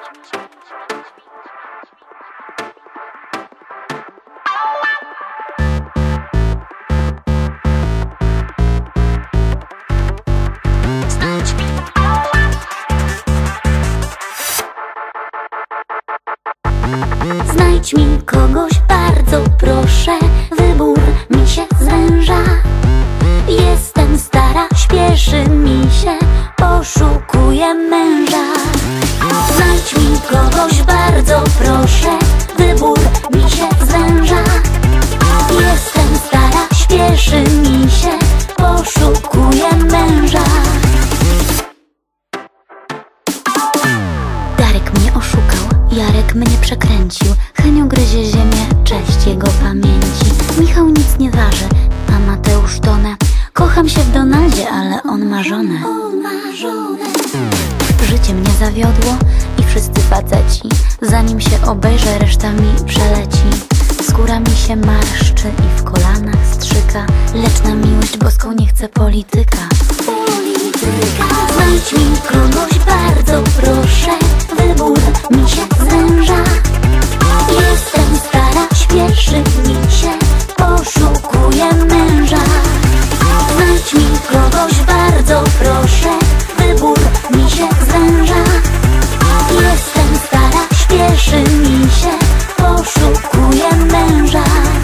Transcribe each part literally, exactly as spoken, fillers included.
Znajdź mi kogoś, bardzo proszę, wybór mi się zwęża. Jestem stara, śpieszy mi się, poszukuję męża. Znajdź mi kogoś, bardzo proszę, wybór mi się zwęża. Jestem stara, śpieszy mi się, poszukuję męża. Darek mnie oszukał, Jarek mnie przekręcił, Henio gryzie ziemię, cześć jego pamięci. Michał nic nie waży, a Mateusz tonę. Kocham się w Donaldzie, ale on ma żonę. Życie mnie zawiodło i wszyscy faceci. Zanim się obejrzę, reszta mi przeleci. Skóra mi się marszczy i w kolanach strzyka, lecz na miłość boską nie chcę polityka. Polityka. Znajdź mi kogoś, bardzo proszę, wybór mi się zwęża. Jestem stara, śpieszy mi się, poszukuję męża. Znajdź mi kogoś, bardzo proszę, wybór mi się zwęża. Jestem stara, śpieszy mi się, poszukuję męża.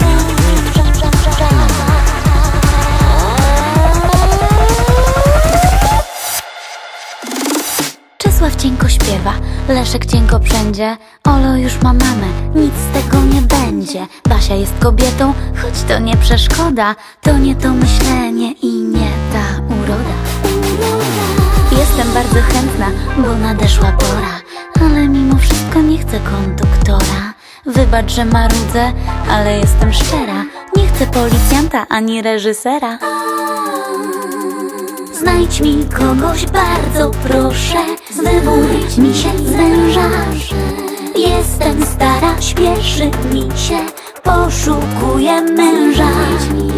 Czesław cienko śpiewa, Leszek cienko wszędzie. Olo już ma mamę, nic z tego nie będzie. Basia jest kobietą, choć to nie przeszkoda. To nie to myślenie i nie ta uroda. Jestem bardzo chętna, bo nadeszła pora, ale mimo wszystko nie chcę konduktora. Wybacz, że marudzę, ale jestem szczera. Nie chcę policjanta ani reżysera. Znajdź mi kogoś, bardzo proszę, wybór mi się zwęża. Jestem stara, śpieszy mi się, poszukuję męża.